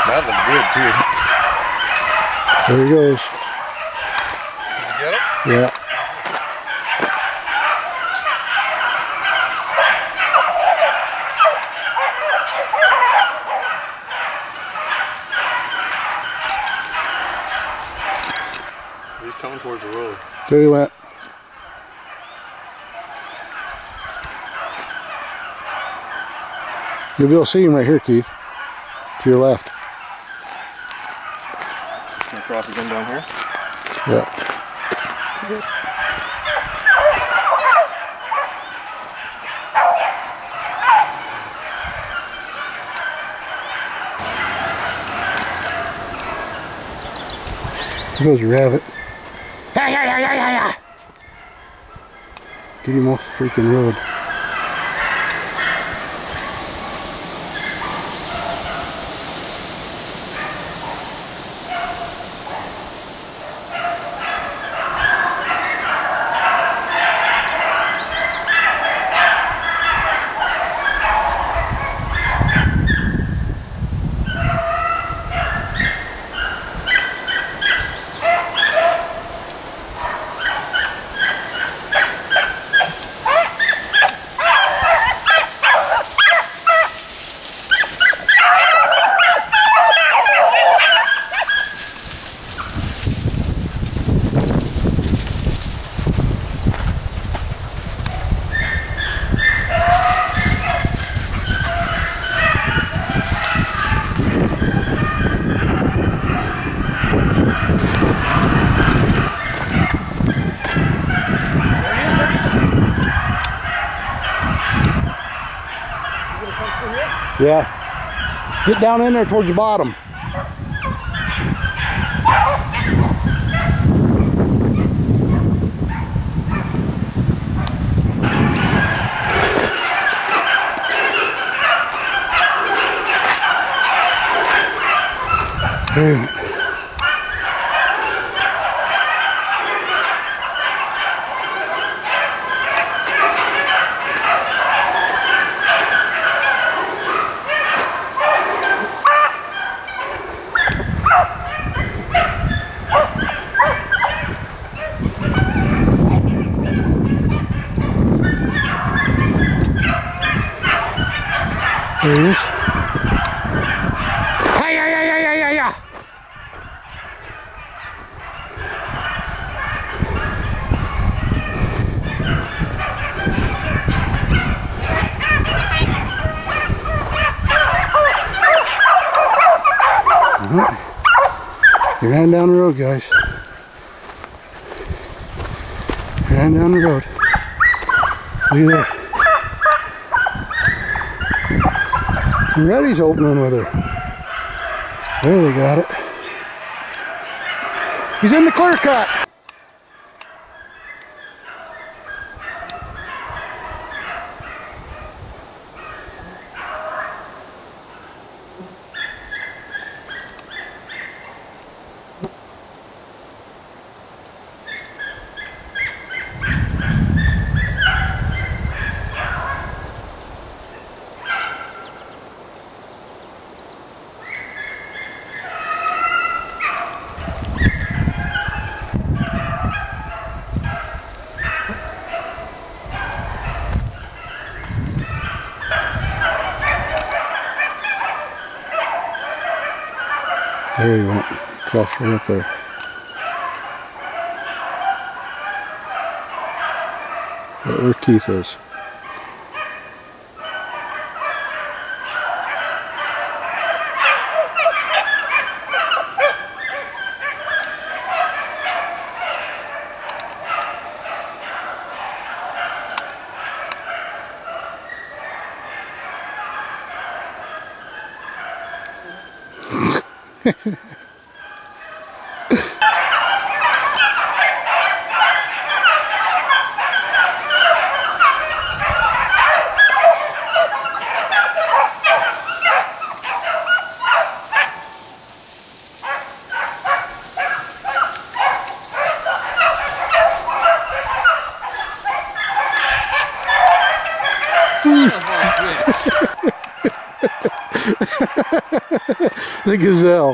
That looked good too. There he goes. Did you get it? Yeah. He's coming towards the road. There he went. You'll be able to see him right here, Keith. To your left. Just gonna cross again down here. Yeah. There goes your rabbit. Get him off the freaking road. Yeah. Get down in there towards the bottom. There you go. There he is. Hey, yeah. You're heading down the road, guys. You're heading down the road. Look there. And Reddy's opening with her. There, they got it. He's in the clear cut. There he went, across right up there. Right where Keith is. the gazelle.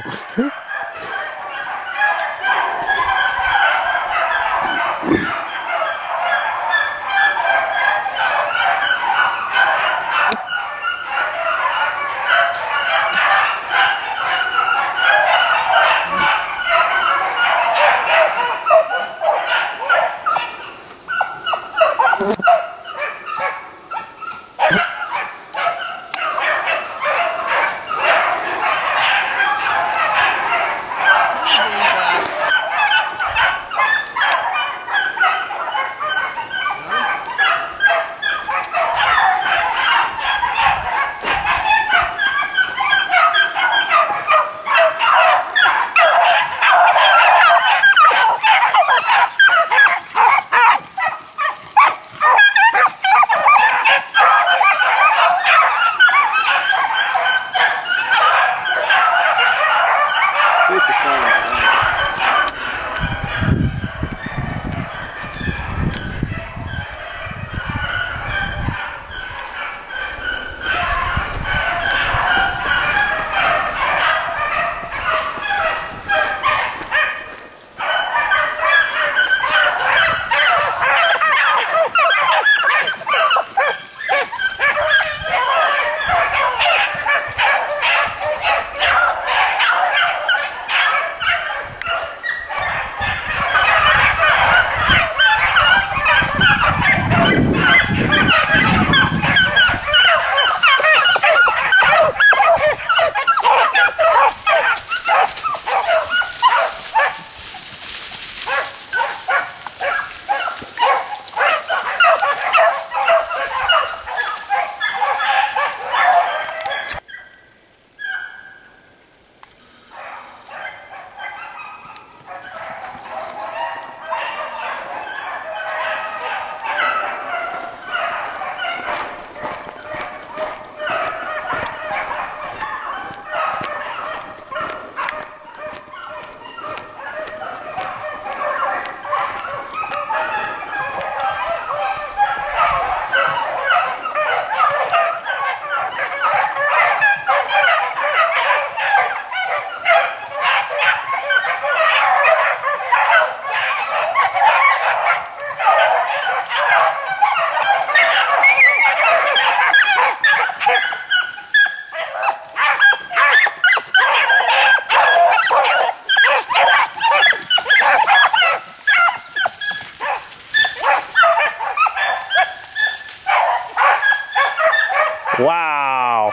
Wow.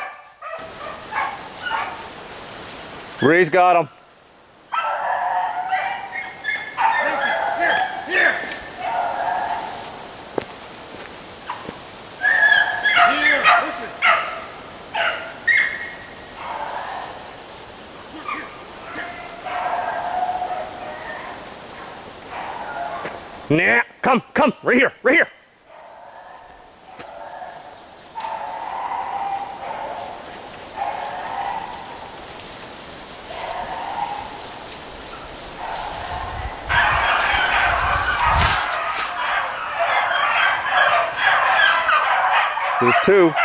Ray's got him. Nah, come, right here, right here. There's two.